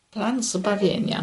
Plan zbawienia.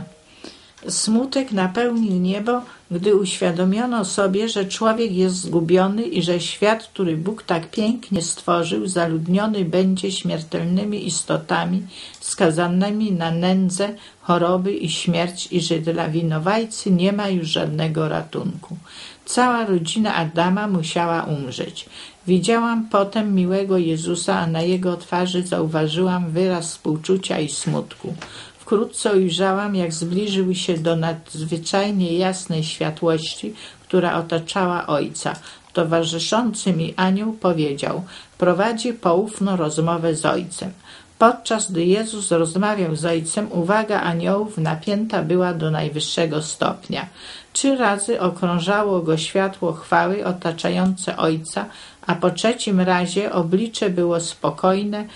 Smutek napełnił niebo, gdy uświadomiono sobie, że człowiek jest zgubiony i że świat, który Bóg tak pięknie stworzył, zaludniony będzie śmiertelnymi istotami skazanymi na nędzę, choroby i śmierć i że dla winowajcy nie ma już żadnego ratunku. Cała rodzina Adama musiała umrzeć. Widziałam potem miłego Jezusa, a na jego twarzy zauważyłam wyraz współczucia i smutku. Wkrótce ujrzałam, jak zbliżył się do nadzwyczajnie jasnej światłości, która otaczała Ojca. Towarzyszący mi anioł powiedział: prowadzi poufną rozmowę z Ojcem. Podczas gdy Jezus rozmawiał z Ojcem, uwaga aniołów napięta była do najwyższego stopnia. 3 razy okrążało go światło chwały otaczające Ojca, a po 3. razie oblicze było spokojne,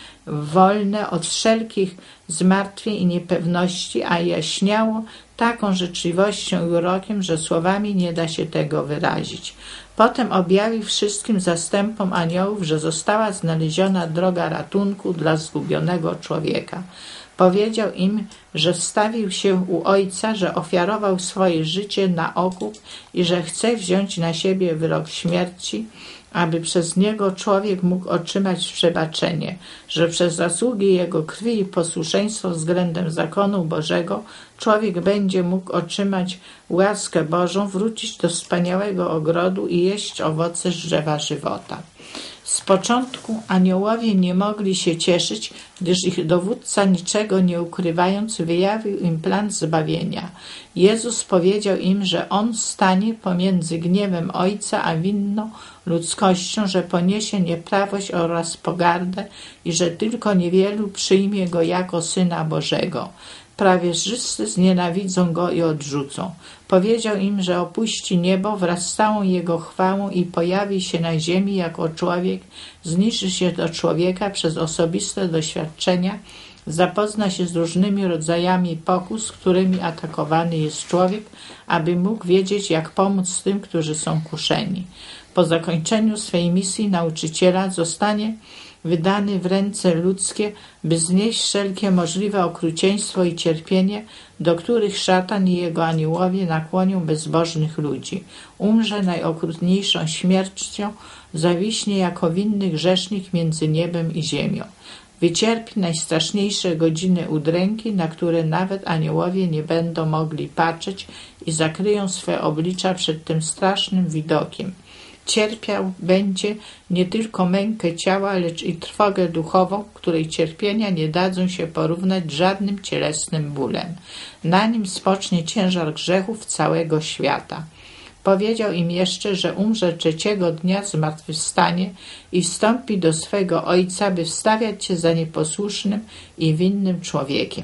wolne od wszelkich zmartwień i niepewności, a jaśniało taką życzliwością i urokiem, że słowami nie da się tego wyrazić. Potem objawił wszystkim zastępom aniołów, że została znaleziona droga ratunku dla zgubionego człowieka. Powiedział im, że wstawił się u Ojca, że ofiarował swoje życie na okup i że chce wziąć na siebie wyrok śmierci, aby przez niego człowiek mógł otrzymać przebaczenie, że przez zasługi jego krwi i posłuszeństwo względem zakonu Bożego człowiek będzie mógł otrzymać łaskę Bożą, wrócić do wspaniałego ogrodu i jeść owoce z drzewa żywota. Z początku aniołowie nie mogli się cieszyć, gdyż ich dowódca, niczego nie ukrywając, wyjawił im plan zbawienia. Jezus powiedział im, że On stanie pomiędzy gniewem Ojca a winną ludzkością, że poniesie nieprawość oraz pogardę i że tylko niewielu przyjmie Go jako Syna Bożego. Prawie wszyscy znienawidzą Go i odrzucą. Powiedział im, że opuści niebo wraz z całą Jego chwałą i pojawi się na ziemi jako człowiek, zniży się do człowieka przez osobiste doświadczenia, zapozna się z różnymi rodzajami pokus, którymi atakowany jest człowiek, aby mógł wiedzieć, jak pomóc tym, którzy są kuszeni. Po zakończeniu swej misji nauczyciela zostanie wydany w ręce ludzkie, by znieść wszelkie możliwe okrucieństwo i cierpienie, do których szatan i jego aniołowie nakłonią bezbożnych ludzi. Umrze najokrutniejszą śmiercią, zawiśnie jako winny grzesznik między niebem i ziemią. Wycierpi najstraszniejsze godziny udręki, na które nawet aniołowie nie będą mogli patrzeć i zakryją swe oblicza przed tym strasznym widokiem. Cierpiał będzie nie tylko mękę ciała, lecz i trwogę duchową, której cierpienia nie dadzą się porównać żadnym cielesnym bólem. Na nim spocznie ciężar grzechów całego świata. Powiedział im jeszcze, że umrze 3. dnia, zmartwychwstanie i wstąpi do swego Ojca, by wstawiać się za nieposłusznym i winnym człowiekiem.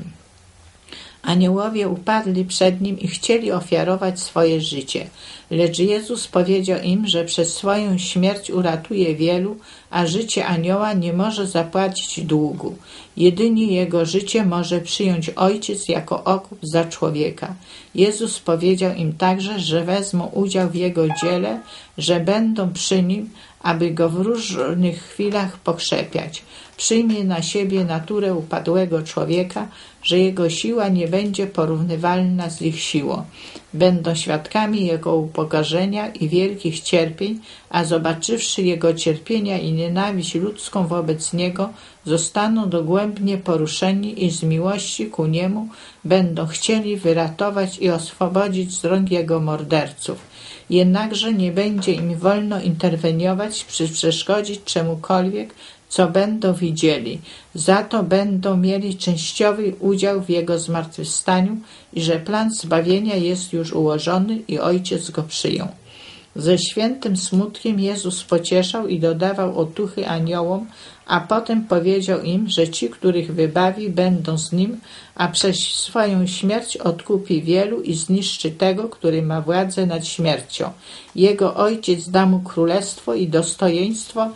Aniołowie upadli przed Nim i chcieli ofiarować swoje życie. Lecz Jezus powiedział im, że przez swoją śmierć uratuje wielu, a życie anioła nie może zapłacić długu. Jedynie jego życie może przyjąć Ojciec jako okup za człowieka. Jezus powiedział im także, że wezmą udział w Jego dziele, że będą przy Nim, aby Go w różnych chwilach pokrzepiać. Przyjmie na siebie naturę upadłego człowieka, że jego siła nie będzie porównywalna z ich siłą. Będą świadkami Jego upokorzenia i wielkich cierpień, a zobaczywszy Jego cierpienia i nienawiść ludzką wobec Niego, zostaną dogłębnie poruszeni i z miłości ku Niemu będą chcieli wyratować i oswobodzić z rąk Jego morderców. Jednakże nie będzie im wolno interweniować, przeszkodzić czemukolwiek, co będą widzieli. Za to będą mieli częściowy udział w Jego zmartwychwstaniu i że plan zbawienia jest już ułożony i Ojciec go przyjął. Ze świętym smutkiem Jezus pocieszał i dodawał otuchy aniołom, a potem powiedział im, że ci, których wybawi, będą z Nim, a przez swoją śmierć odkupi wielu i zniszczy tego, który ma władzę nad śmiercią. Jego Ojciec da mu królestwo i dostojeństwo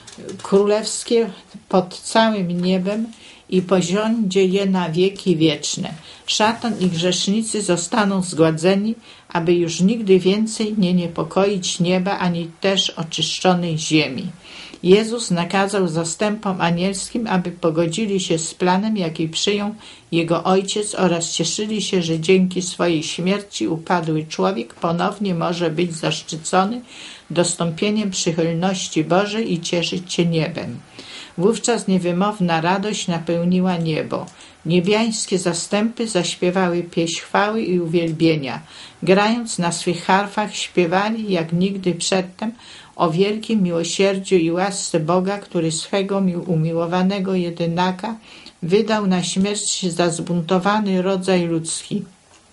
królewskie pod całym niebem i porządzi je na wieki wieczne. Szatan i grzesznicy zostaną zgładzeni, aby już nigdy więcej nie niepokoić nieba, ani też oczyszczonej ziemi. Jezus nakazał zastępom anielskim, aby pogodzili się z planem, jaki przyjął Jego Ojciec, oraz cieszyli się, że dzięki swojej śmierci upadły człowiek ponownie może być zaszczycony dostąpieniem przychylności Bożej i cieszyć się niebem. Wówczas niewymowna radość napełniła niebo. Niebiańskie zastępy zaśpiewały pieśń chwały i uwielbienia. Grając na swych harfach, śpiewali jak nigdy przedtem o wielkim miłosierdziu i łasce Boga, który swego umiłowanego jedynaka wydał na śmierć za zbuntowany rodzaj ludzki.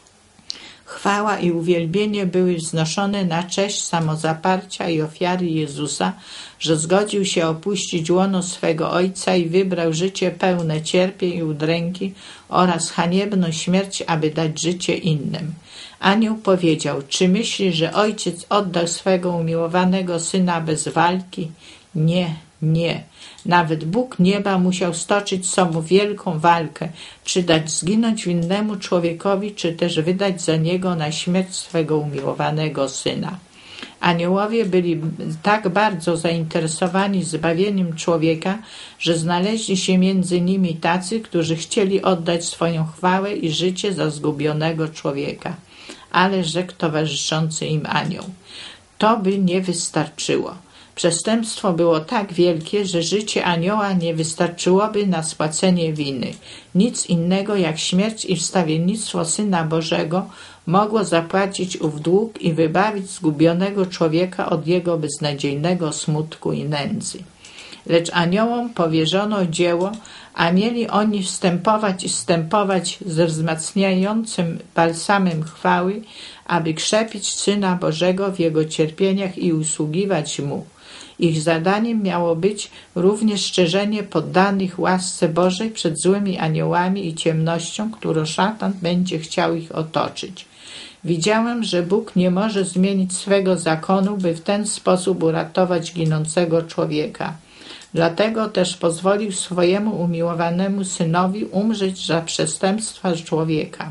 Chwała i uwielbienie były wznoszone na cześć samozaparcia i ofiary Jezusa, że zgodził się opuścić łono swego Ojca i wybrał życie pełne cierpień i udręki oraz haniebną śmierć, aby dać życie innym. Anioł powiedział: czy myślisz, że Ojciec oddał swego umiłowanego Syna bez walki? Nie, nie. Nawet Bóg nieba musiał stoczyć sobą wielką walkę, czy dać zginąć winnemu człowiekowi, czy też wydać za niego na śmierć swego umiłowanego Syna. Aniołowie byli tak bardzo zainteresowani zbawieniem człowieka, że znaleźli się między nimi tacy, którzy chcieli oddać swoją chwałę i życie za zgubionego człowieka. Ale rzekł towarzyszący im anioł: to by nie wystarczyło. Przestępstwo było tak wielkie, że życie anioła nie wystarczyłoby na spłacenie winy. Nic innego jak śmierć i wstawiennictwo Syna Bożego mogło zapłacić ów dług i wybawić zgubionego człowieka od jego beznadziejnego smutku i nędzy. Lecz aniołom powierzono dzieło, a mieli oni wstępować i wstępować ze wzmacniającym balsamem chwały, aby krzepić Syna Bożego w Jego cierpieniach i usługiwać Mu. Ich zadaniem miało być również szczerzenie poddanych łasce Bożej przed złymi aniołami i ciemnością, którą szatan będzie chciał ich otoczyć. Widziałem, że Bóg nie może zmienić swego zakonu, by w ten sposób uratować ginącego człowieka. Dlatego też pozwolił swojemu umiłowanemu Synowi umrzeć za przestępstwa człowieka.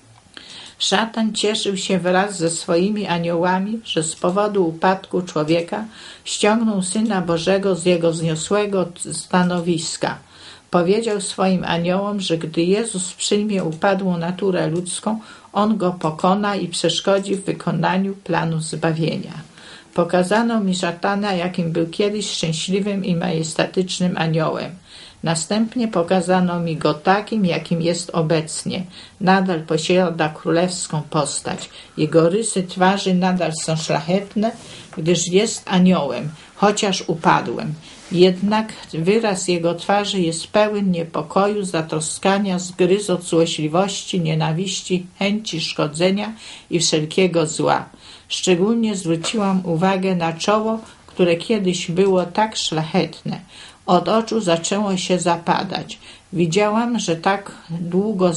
Szatan cieszył się wraz ze swoimi aniołami, że z powodu upadku człowieka ściągnął Syna Bożego z jego wzniosłego stanowiska. Powiedział swoim aniołom, że gdy Jezus przyjmie upadłą naturę ludzką, On go pokona i przeszkodzi w wykonaniu planu zbawienia. Pokazano mi szatana, jakim był kiedyś szczęśliwym i majestatycznym aniołem. Następnie pokazano mi go takim, jakim jest obecnie. Nadal posiada królewską postać. Jego rysy twarzy nadal są szlachetne, gdyż jest aniołem, chociaż upadłym. Jednak wyraz jego twarzy jest pełen niepokoju, zatroskania, zgryzot, złośliwości, nienawiści, chęci szkodzenia i wszelkiego zła. Szczególnie zwróciłam uwagę na czoło, które kiedyś było tak szlachetne. Od zaczęło się zapadać. Widziałam, że tak długo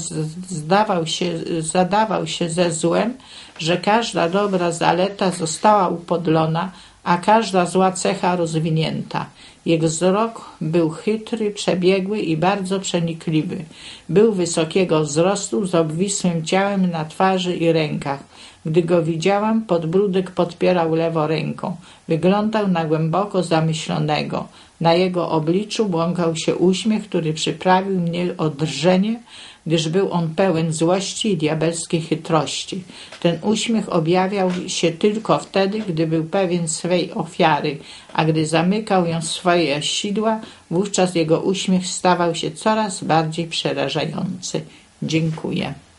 zadawał się ze złem, że każda dobra zaleta została upodlona, a każda zła cecha rozwinięta. Jego wzrok był chytry, przebiegły i bardzo przenikliwy. Był wysokiego wzrostu, z obwisłym ciałem na twarzy i rękach. Gdy go widziałam, podbródek podpierał lewą ręką. Wyglądał na głęboko zamyślonego. Na jego obliczu błąkał się uśmiech, który przyprawił mnie o drżenie, gdyż był on pełen złości i diabelskiej chytrości. Ten uśmiech objawiał się tylko wtedy, gdy był pewien swej ofiary, a gdy zamykał ją w swoje sidła, wówczas jego uśmiech stawał się coraz bardziej przerażający. Dziękuję.